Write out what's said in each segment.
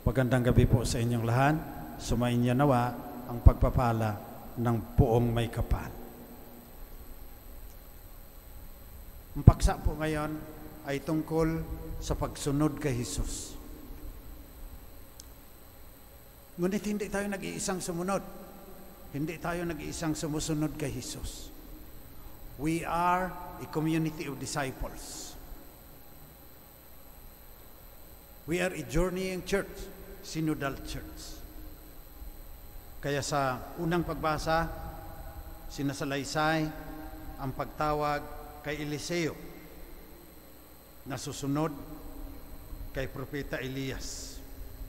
Magandang gabi po sa inyong lahat. Sumainyo nawa ang pagpapala ng Poong May Kapal. Ang paksa po ngayon ay tungkol sa pagsunod kay Jesus. Ngunit hindi tayo nag-iisang sumunod. Hindi tayo nag-iisang sumusunod kay Jesus. We are a community of disciples. We are a journeying church, synodal church. Kaya sa unang pagbasa, sinasalaysay ang pagtawag kay Eliseo na susunod kay Propeta Elias.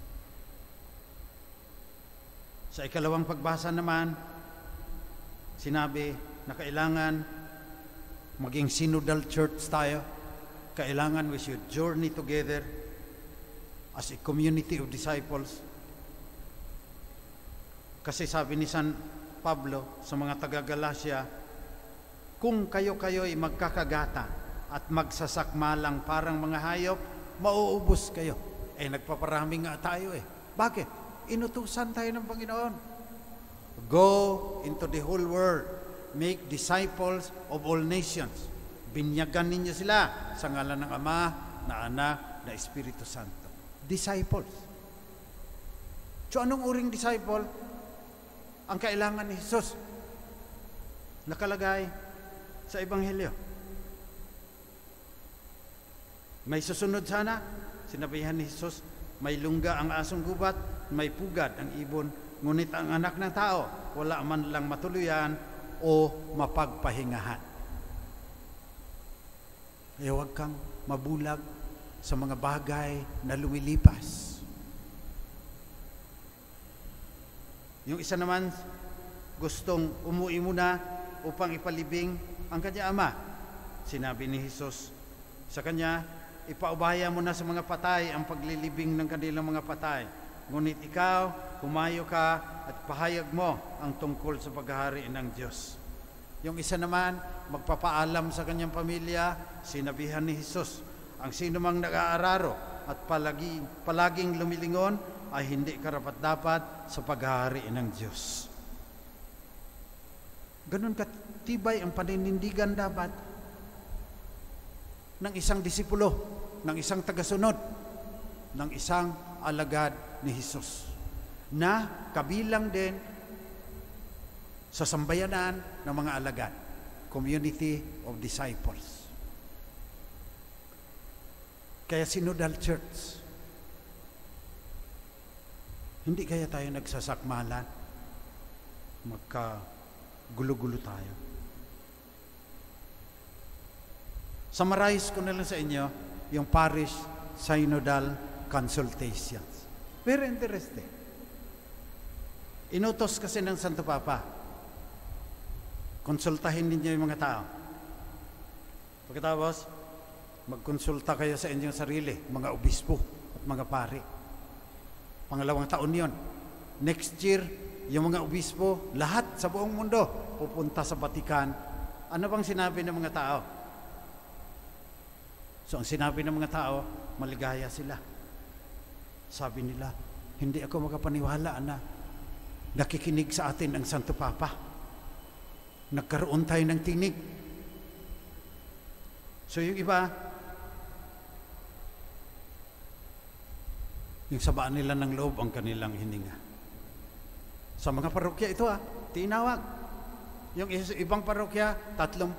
Sa ikalawang pagbasa naman, sinabi na kailangan maging synodal church tayo. Kailangan we should journey together as a community of disciples. Kasi sabi ni San Pablo sa mga taga-Galacia, kung kayo-kayo ay magkakagata at magsasakmalang parang mga hayop, mauubos kayo. Nagpaparami nga tayo Bakit? Inutusan tayo ng Panginoon. Go into the whole world, make disciples of all nations. Binyagan ninyo sila sa ngalan ng Ama, na Anak, na Espiritu Santo. Disciples. So anong uring disciple ang kailangan ni Jesus? Nakalagay sa Ebanghelyo. May susunod sana, sinabihan ni Jesus, may lungga ang asong gubat, may pugad ang ibon, ngunit ang anak ng tao, wala man lang matuluyan o mapagpahingahan. Huwag kang mabulag sa mga bagay na lumilipas. Yung isa naman, gustong umuwi muna upang ipalibing ang kanyang ama. Sinabi ni Jesus sa kanya, ipaubaya mo na sa mga patay ang paglilibing ng kanilang mga patay. Ngunit ikaw, humayo ka at pahayag mo ang tungkol sa paghahari ng Diyos. Yung isa naman, magpapaalam sa kanyang pamilya, sinabihan ni Jesus, ang sino mang nag-aararo at palaging lumilingon ay hindi karapat-dapat sa paghahari ng Diyos. Ganun katibay ang paninindigan dapat ng isang disipulo, ng isang tagasunod, ng isang alagad ni Jesus, na kabilang din sa sambayanan ng mga alagad, community of disciples. Kaya synodal church. Hindi kaya tayo nagsasakmalan, magkagulo-gulo tayo. Summarize ko na lang sa inyo yung parish synodal consultations. Very interesting. Inutos kasi ng Santo Papa, konsultahin ninyo yung mga tao. Pagkatapos, magkonsulta kayo sa inyong sarili, mga obispo at mga pari. Pangalawang taon yon. Next year, yung mga obispo, lahat sa buong mundo, pupunta sa Vatican. Ano bang sinabi ng mga tao? So, ang sinabi ng mga tao, maligaya sila. Sabi nila, hindi ako makapaniwala na nakikinig sa atin ang Santo Papa. Nagkaroon tayo ng tinig. So, yung iba, yung sabaan nila ng loob ang kanilang hininga. Sa mga parokya ito tinawag. Yung ibang parokya,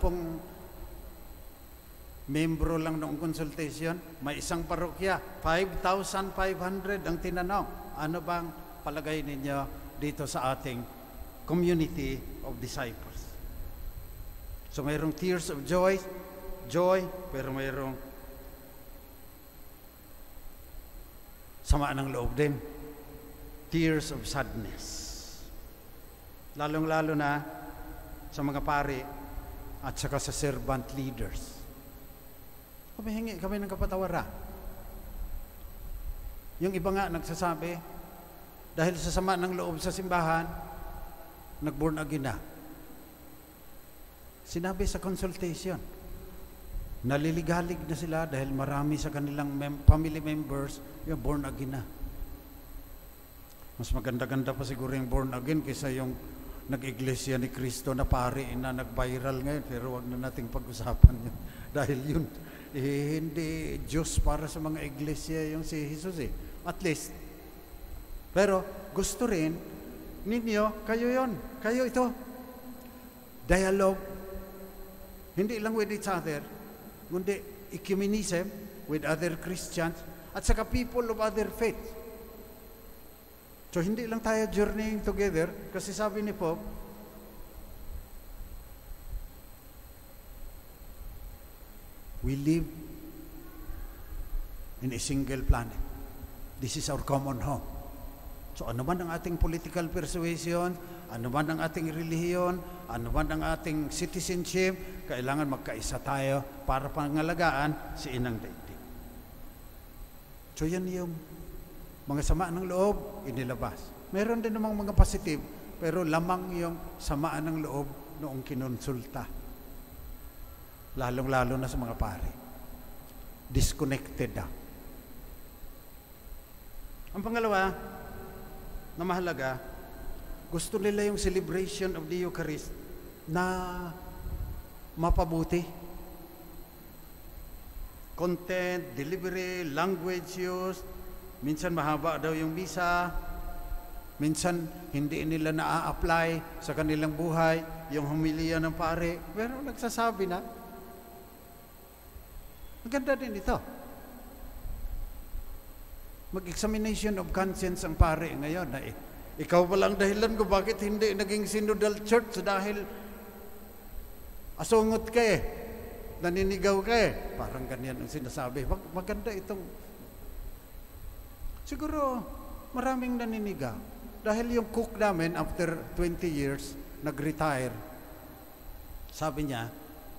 30 membro lang noong consultation. May isang parokya, 5,500 ang tinanong. Ano bang palagay ninyo dito sa ating community of disciples? So mayroong tears of joy, pero mayroong sama ng loob din. Tears of sadness. Lalong-lalo na sa mga pari at saka sa servant leaders. Humihingi kami ng kapatawaran. Yung iba nga nagsasabi, dahil sa sama ng loob sa simbahan, nag-born again na. Sinabi sa consultation, naliligalig na sila dahil marami sa kanilang family members yung born again na. Mas maganda-ganda pa siguro yung born again kaysa yung nag-iglesia ni Kristo na pare na nag-viral ngayon. Pero wag na nating pag-usapan yun. Dahil yun, hindi Diyos para sa mga iglesia yung si Jesus At least. Pero gusto rin ninyo, kayo yon, kayo ito. Dialogue, hindi lang with each other, kundi ecumenism with other Christians at saka people of other faith. So hindi lang tayo journeying together kasi sabi ni Pope, we live in a single planet. This is our common home. So ano man ang ating political persuasion, ano man ang ating relihiyon, ano man ang ating citizenship, kailangan magkaisa tayo para pangalagaan si Inang Daigdig. So yan yung mga sama ng loob, inilabas. Meron din namang mga positive, pero lamang yung samaan ng loob noong kinonsulta. Lalong-lalo na sa mga pare. Disconnected na. Ang pangalawa, na mahalaga, gusto nila yung celebration of the Eucharist na mapabuti. Content, delivery, language use, minsan mahaba daw yung misa, minsan hindi nila na-apply sa kanilang buhay yung homilya ng pare, pero nagsasabi na. Maganda din ito. Mag-examination of conscience ang pare ngayon. Ikaw ba lang dahilan ko bakit hindi naging synodal church dahil asungot ka naninigaw ka Parang ganyan ang sinasabi. Maganda itong... Siguro maraming naninigaw. Dahil yung cook namin after 20 years, nag-retire. Sabi niya,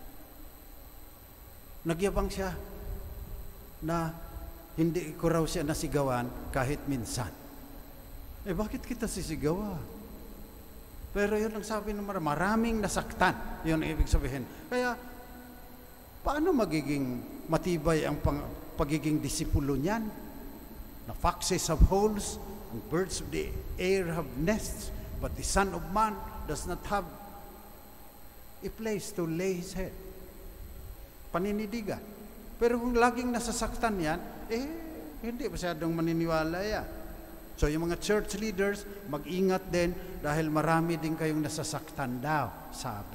nagyabang siya na hindi ko raw siya nasigawan kahit minsan. Bakit kita sisigawa? Pero yun ang sabi ng maraming nasaktan. Yun ang ibig sabihin. Kaya, paano magiging matibay ang pagiging disipulo niyan? Na foxes have holes, and birds of the air have nests, but the Son of Man does not have a place to lay his head. Panindigan. Pero kung laging nasasaktan yan, hindi masyadong maniniwala yan. So yung mga church leaders, mag-ingat din dahil marami din kayong nasasaktan daw, sabi.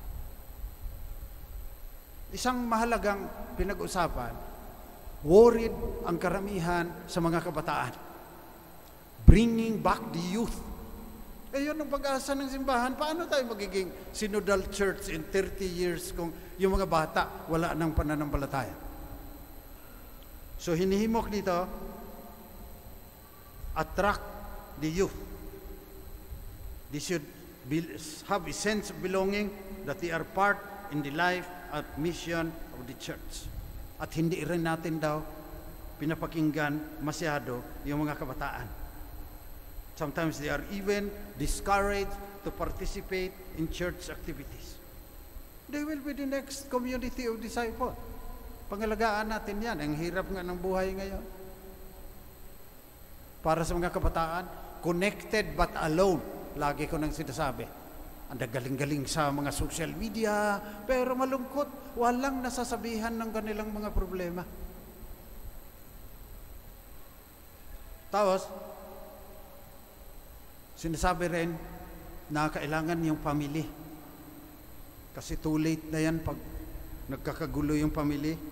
Isang mahalagang pinag-usapan, worried ang karamihan sa mga kabataan. Bringing back the youth. Yun ang pag-asa ng simbahan. Paano tayo magiging synodal church in 30 years kung yung mga bata wala nang pananampalataya? So hinihimok dito, attract the youth. They should have a sense of belonging that they are part in the life at mission of the church. At hindi rin natin daw pinapakinggan masyado yung mga kabataan. Sometimes they are even discouraged to participate in church activities. They will be the next community of disciples. Pangalagaan natin yan. Ang hirap nga ng buhay ngayon. Para sa mga kabataan, connected but alone. Lagi ko nang sinasabi. Ang galing-galing sa mga social media, pero malungkot. Walang nasasabihan ng kanilang mga problema. Tapos, sinasabi rin na kailangan yung family. Kasi too late na yan pag nagkakagulo yung family.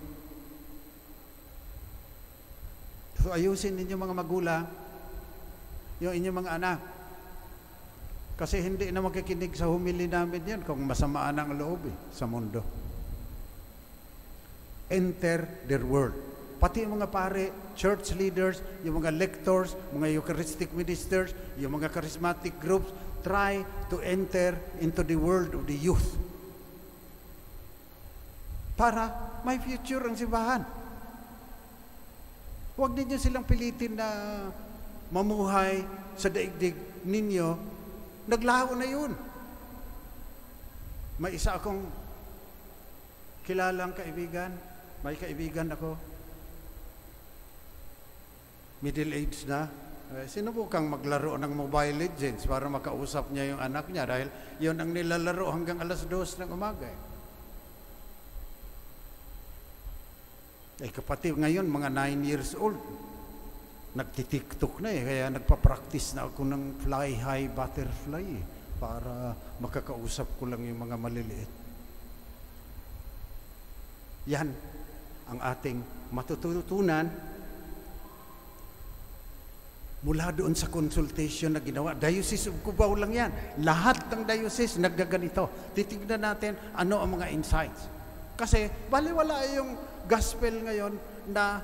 So ayusin ninyo mga magulang, yung inyong mga anak. Kasi hindi na makikinig sa humili namin yan kung masamaan ang loob sa mundo. Enter their world. Pati yung mga pare, church leaders, yung mga lectors, mga Eucharistic ministers, yung mga charismatic groups, try to enter into the world of the youth. Para may future ang simbahan. Huwag ninyo silang pilitin na mamuhay sa daigdig ninyo. Naglaho na yun. May isa akong kilalang kaibigan. May kaibigan ako. Middle age na. Sinubukang maglaro ng Mobile Legends para makausap niya yung anak niya dahil yun ang nilalaro hanggang alas 2 ng umaga. Kapatid ngayon, mga 9 years old, nagtitiktok na kaya nagpa-practice na ako ng fly high butterfly para makakausap ko lang yung mga maliliit. Yan ang ating matututunan mula doon sa consultation na ginawa. Diocese of Cubao lang yan. Lahat ng diocese naggaganito. Titignan natin ano ang mga insights. Kasi baliwala yung gospel ngayon na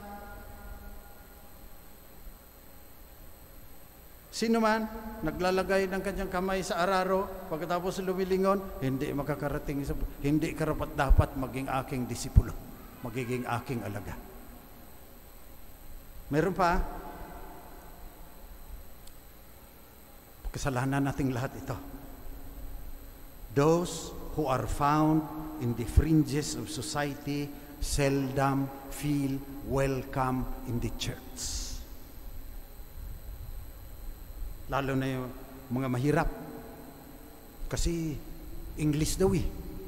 sino man naglalagay ng kanyang kamay sa araro pagkatapos lumilingon, hindi makakarating sa, hindi karapat dapat maging aking disipulo, magiging aking alaga. Meron pa, kasalanan nating lahat ito. Those who are found in the fringes of society seldom feel welcome in the church. Lalo na yung mga mahirap. Kasi English daw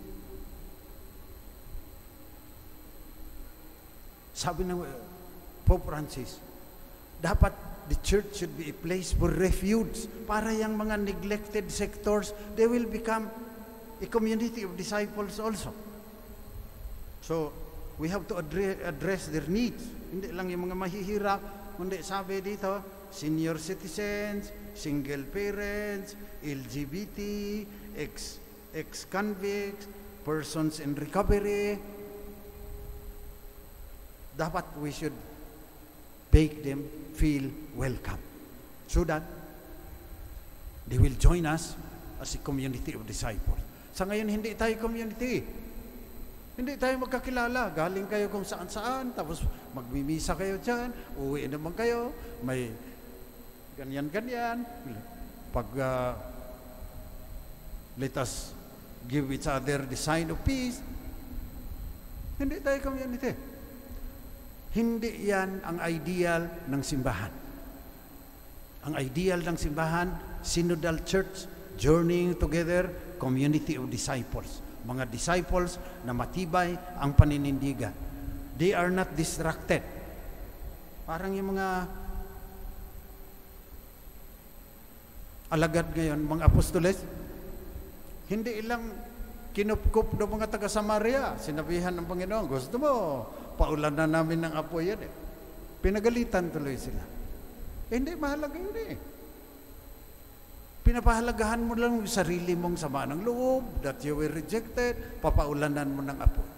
Sabi ng Pope Francis, dapat the church should be a place for refuge para yung mga neglected sectors, they will become a community of disciples also. So, we have to address their needs. Hindi lang yung mga mahihirap, kundi sabi dito, senior citizens, single parents, LGBT, ex-convicts, persons in recovery. Dapat we should make them feel welcome so that they will join us as a community of disciples. Sa ngayon, hindi tayo community. Hindi tayo magkakilala. Galing kayo kung saan-saan, tapos magmimisa kayo dyan, uwi naman kayo, may ganyan-ganyan. Pag let us give each other the sign of peace, hindi tayo community. Hindi yan ang ideal ng simbahan. Ang ideal ng simbahan, synodal church, journeying together, community of disciples. Mga disciples na matibay ang paninindigan. They are not distracted. Parang yung mga alagad ngayon, mga apostoles, hindi ilang kinupkup ng mga taga Samaria. Sinabihan ng Panginoon, gusto mo, paulan na namin ng apoy yan Pinagalitan tuloy sila. Hindi, mahalaga yun Pinapahalagahan mo lang yung sarili mong sama ng loob, that you were rejected, papaulanan mo ng apoy.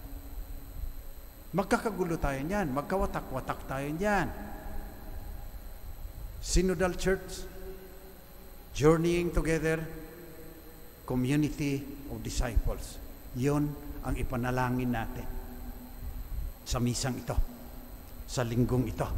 Magkakagulo tayo niyan, magkawatak-watak tayo niyan. Synodal church, journeying together, community of disciples. Yun ang ipanalangin natin sa misang ito, sa linggong ito,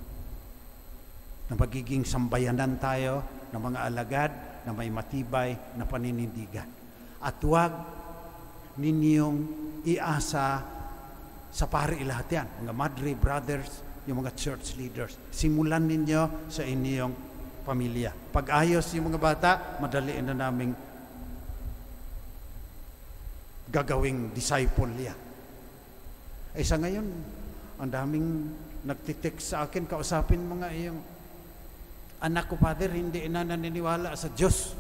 na magiging sambayanan tayo ng mga alagad na may matibay na paninindigan. At huwag ninyong iasa sa pari lahat yan, mga madre, brothers, yung mga church leaders. Simulan ninyo sa inyong pamilya. Pag ayos yung mga bata, madaliin na naming gagawing disciple yan. Sa ngayon, ang daming nagtitext sa akin, kausapin mga iyong anak ko, Father, hindi na naniniwala sa Diyos.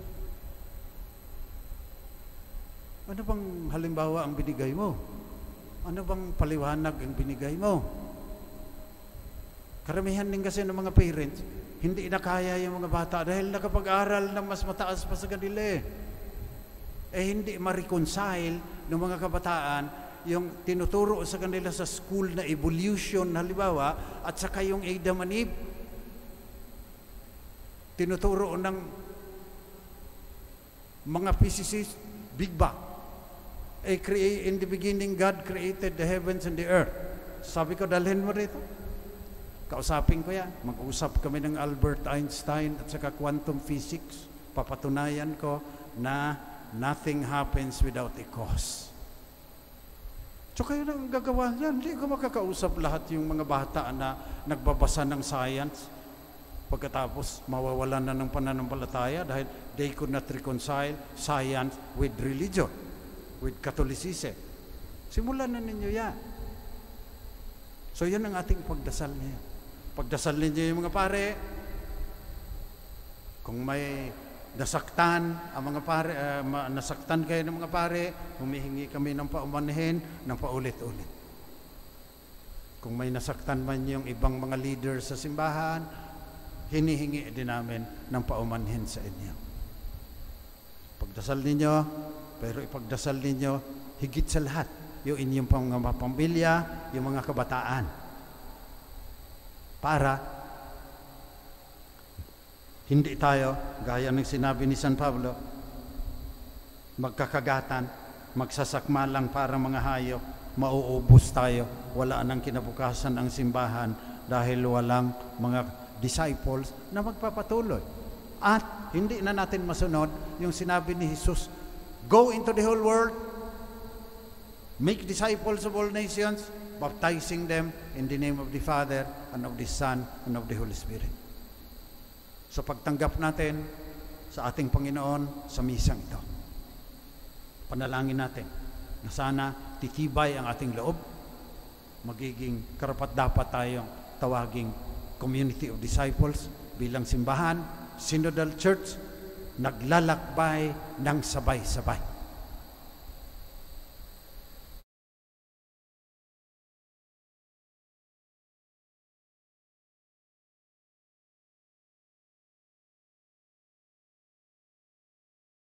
Ano bang halimbawa ang binigay mo? Ano bang paliwanag ang binigay mo? Karamihan din kasi ng mga parents, hindi na kaya yung mga bata dahil nakapag-aral ng mas mataas pa sa kanila hindi ma-reconcile ng mga kabataan yung tinuturo sa kanila sa school na evolution, halimbawa, at saka yung Adam and Eve. Tinuturo ng mga physicists, Big Bang. In the beginning, God created the heavens and the earth. Sabi ko, dalhin mo rito. Kausapin ko yan. Mag-usap kami ng Albert Einstein at saka quantum physics. Papatunayan ko na nothing happens without a cause. So kayo nang gagawa yan. Hindi ko makakausap lahat yung mga bata na nagbabasa ng science. Pagkatapos, mawawalan na ng pananampalataya dahil they could not reconcile science with religion, with Catholicism. Simulan na ninyo yan. So, yan ang ating pagdasal niya. Pagdasal ninyo yung mga pare, kung may nasaktan ang mga pare, nasaktan kayo ng mga pare, humihingi kami ng paumanhin ng paulit-ulit. Kung may nasaktan man yung ibang mga leader sa simbahan, hinihingi din namin ng paumanhin sa inyo. Pagdasal ninyo, pero ipagdasal ninyo higit sa lahat yung inyong mga pamilya, yung mga kabataan. Para hindi tayo, gaya ng sinabi ni San Pablo, magkakagatan, magsasakma lang para mga hayop, mauubos tayo, wala nang kinabukasan ang simbahan dahil walang mga disciples na magpapatuloy. At hindi na natin masunod yung sinabi ni Jesus, go into the whole world, make disciples of all nations, baptizing them in the name of the Father and of the Son and of the Holy Spirit. So pagtanggap natin sa ating Panginoon sa misang ito, panalangin natin na sana titibay ang ating loob, magiging karapat-dapat tayong tawaging community of disciples bilang simbahan, synodal church, naglalakbay ng sabay-sabay.